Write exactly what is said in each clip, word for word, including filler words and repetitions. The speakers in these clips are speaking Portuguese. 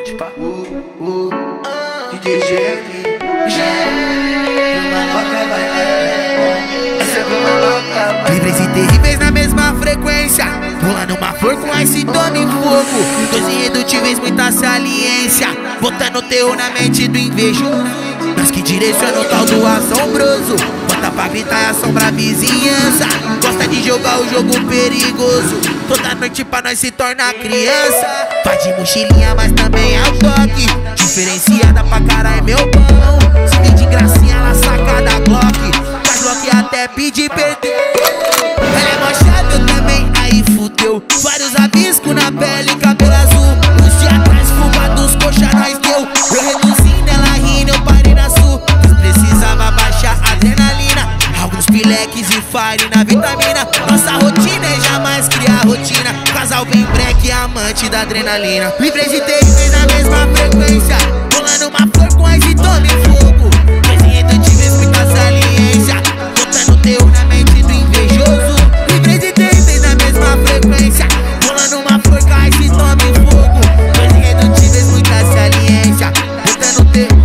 Tipo, uh, uh, D J G, livres e terríveis na mesma frequência, pulando uma flor com ice, tome fogo. Dois irredutíveis, muita saliência, botando terror na mente do invejoso. Nós que direcionam o tal do assombroso, bota pra gritar e assombra a vizinhança. Gosta de jogar o jogo perigoso, toda noite pra nós se tornar criança. Faz de mochilinha, mas também é o toque, diferenciada pra caralho, meu pão. Se vem de gracinha, ela saca da Glock, faz bloque até pedir perdão. Ela é machada também, aí fudeu. Vários rabiscos na pele, cabelo azul. Uns dias atrás, fumados, coxa nós deu. Eu reduzindo, ela rindo, eu parei na sul. Precisava baixar a adrenalina, alguns pileques e fire na vitamina. Nossa rotina é jamais criar rotina. Casal bem breque, amante da adrenalina. Livres e terríveis na mesma frequência, pulando uma flor com ice, tome fogo. Dois irredutíveis, muita saliência, botando terror na mente do invejoso. Livres e terríveis na mesma frequência, pulando uma flor com ice, tome fogo. Dois irredutíveis, muita saliência, botando terror.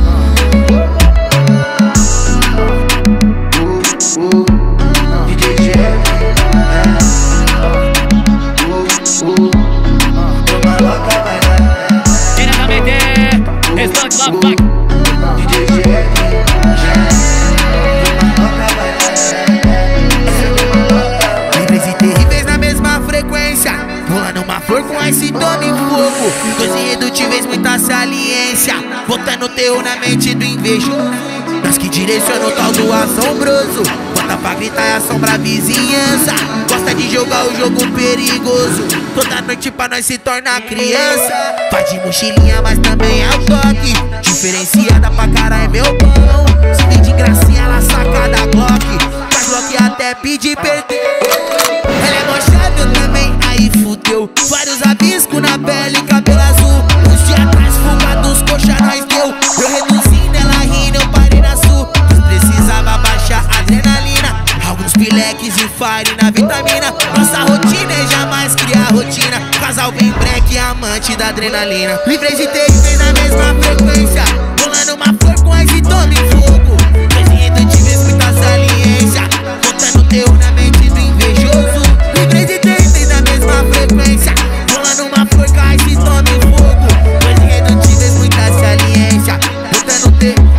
Livres e terríveis na mesma frequência, pulando uma flor com ice, tome fogo. Dois irredutíveis, muita saliência, botando terror na mente do invejoso. Nós que direcionam o tal do assombroso, bota pra gritar e assombra a vizinhança. Gosta de jogar o jogo perigoso, toda noite pra nós se tornar criança. Faz de mochilinha, mas também é o toque, diferenciada pra caralho, meu pão. Se vem de gracinha, ela saca da Glock, faz bloque até pedir perdão. Ela é mochada também, aí fudeu. Vários rabiscos na pele, cabelo azul. Uns dias atrás, fumados, coxa nós deu. Eu reduzindo, ela rindo, eu parei na sul. Precisava baixar a adrenalina, alguns pileques e fire na vitamina. Nossa rotina é jamais criar rotina. Casal bem breque, amante da adrenalina. Livres e terríveis na mesma frequência, pulando uma flor com ice, tome fogo. Dois irredutíveis, muita saliência, botando terror na mente do invejoso. Livres e terríveis na mesma frequência, pulando uma flor com ice, tome fogo. Dois irredutíveis, muita saliência, botando terror.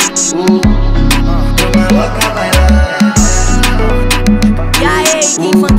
E aí, quem